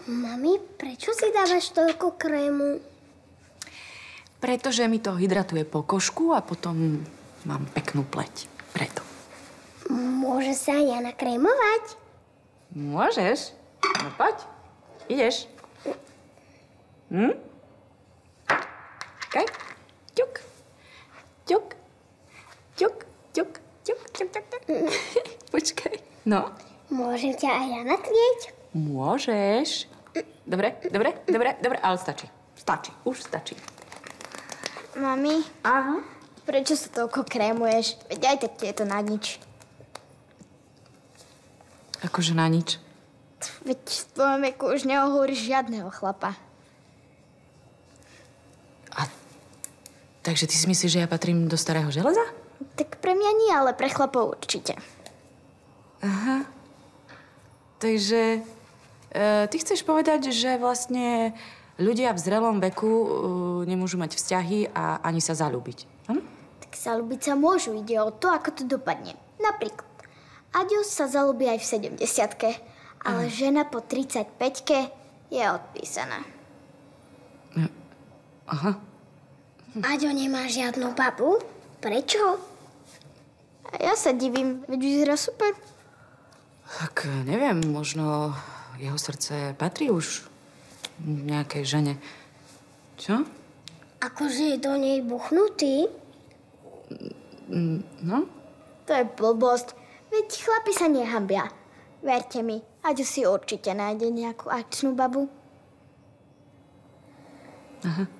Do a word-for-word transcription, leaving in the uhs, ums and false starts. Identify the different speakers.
Speaker 1: Mami, prečo si dávaš toľko krému?
Speaker 2: Pretože mi to hydratuje pokožku a potom mám peknú pleť. Preto.
Speaker 1: Môže sa ja nakrémovať?
Speaker 2: Môžeš. No poď. Ideš. Hm? Kaj. Ťuk. Ťuk. Ťuk. Ťuk. Ťuk. Ťuk. Ťuk. Ťuk. Počkaj. No.
Speaker 1: Môžem ťa aj ja nakrieť?
Speaker 2: Môžeš. Dobre, dobre, dobre, dobre, ale stačí. Stačí, už stačí.
Speaker 3: Mami?
Speaker 2: Aha?
Speaker 3: Prečo sa toľko krémuješ? Veď aj tak ti je to na nič.
Speaker 2: Akože na nič?
Speaker 3: Veď v tvojom veku už neohúriš žiadneho chlapa.
Speaker 2: A takže ty si myslíš, že ja patrím do starého železa?
Speaker 3: Tak pre mňa nie, ale pre chlapov určite.
Speaker 2: Aha. Takže e, ty chceš povedať, že vlastne ľudia v zrelom veku e, nemôžu mať vzťahy a ani sa zaľúbiť. Hm?
Speaker 3: Tak zaľúbiť sa môžu, ide o to, ako to dopadne. Napríklad, Aďo sa zaľúbi aj v sedemdesiatke, ale Aha. žena po tridsaťpäťke je odpísaná.
Speaker 2: Aha.
Speaker 1: Aďo nemá žiadnu babu? Prečo?
Speaker 3: A ja sa divím, veď vyzerá super.
Speaker 2: Tak neviem, možno jeho srdce patrí už nejakej žene. Čo?
Speaker 1: Akože je do nej buchnutý?
Speaker 2: No?
Speaker 3: To je blbosť. Veď chlapi sa nehambia. Verte mi, Aďo si určite nájde nejakú akčnú babu.
Speaker 2: Aha.